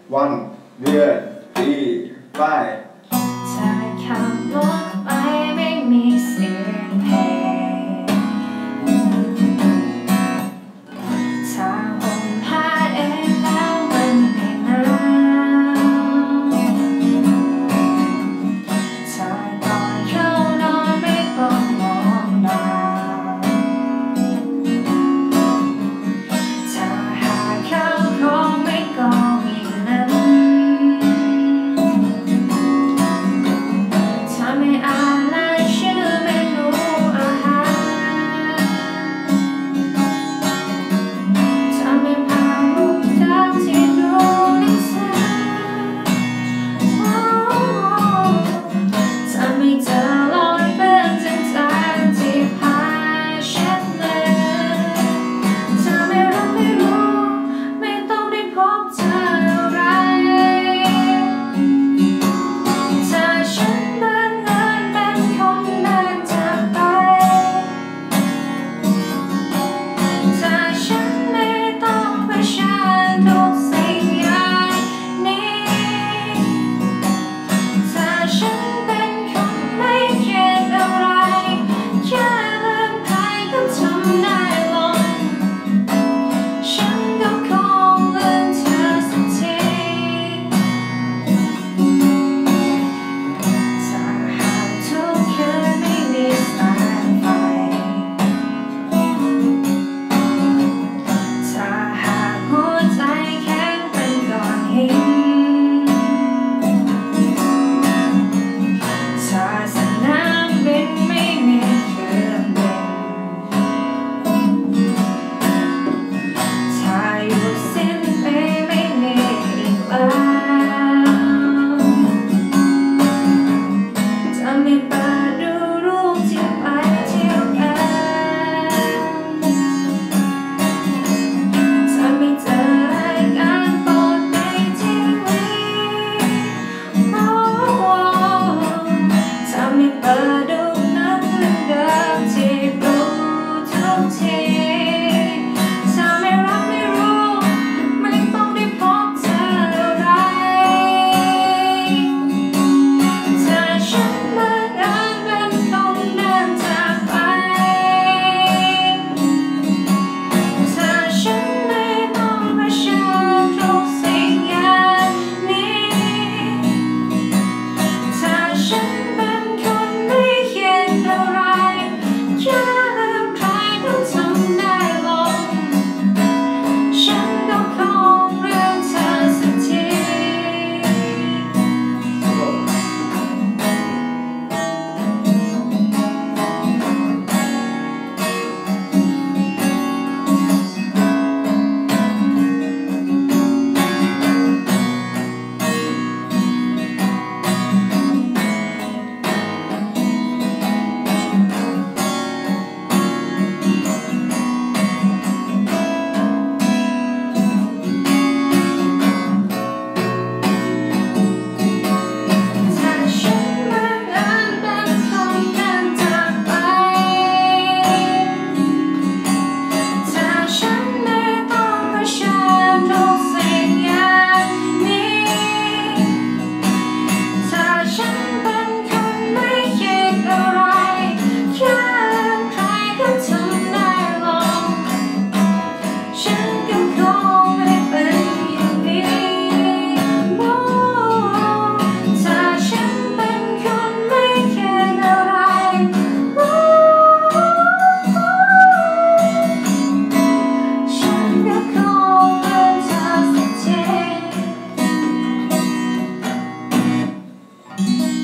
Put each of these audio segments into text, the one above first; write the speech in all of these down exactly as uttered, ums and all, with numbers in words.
วันเดือนปีไปถ้าขับรถไปไม่มีเสียงเพลงถ้าห่มผ้าเองแล้วมันไม่หนาวถ้าก่อนเข้านอนไม่ต้องมองดาวถ้าหาข้าวของไม่กองอย่างนั้นไม่อ่านรายชื่อเมนูอาหารถ้าไม่พาลูกตามที่ดูนิสัยถ้าไม่เจอรอยเป็นจางๆที่พาเช็ดเลยถ้าไม่รักไม่รู้ไม่ต้องได้พบเธออะไรถ้าฉัน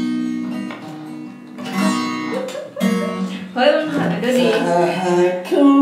เฮ้ยมันผ่านก็ดี